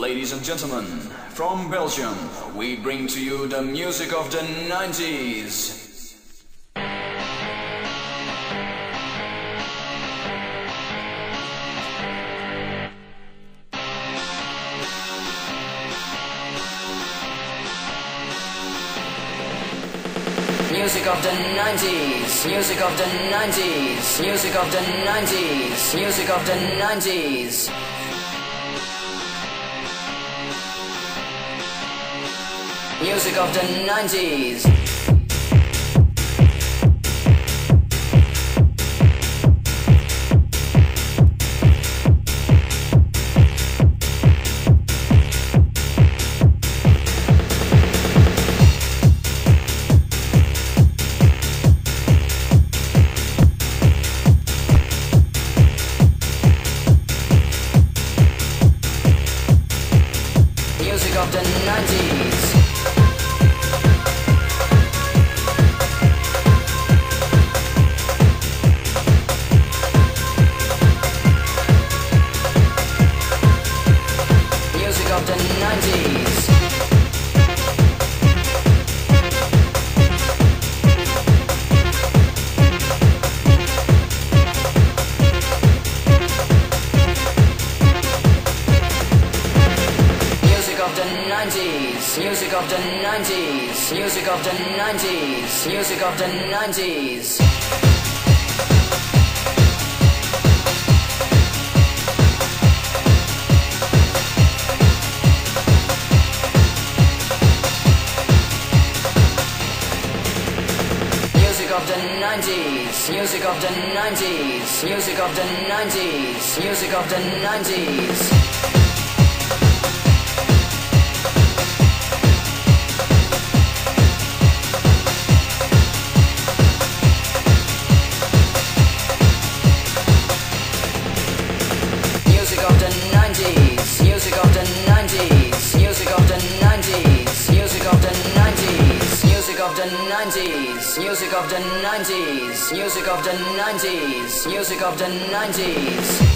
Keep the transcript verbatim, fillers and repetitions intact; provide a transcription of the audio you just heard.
Ladies and gentlemen, from Belgium, we bring to you the music of the nineties. Music of the nineties, music of the nineties, music of the nineties, music of the nineties. Music of the nineties. Music of the nineties. Music of the nineties. Music of the nineties, music of the nineties, music of the nineties, music of the nineties. Music of the nineties, music of the nineties, music of the nineties, music of the nineties. Music of the nineties, music of the nineties, music of the nineties, music of the nineties, music of the nineties, music of the nineties, music of the nineties, music of the nineties.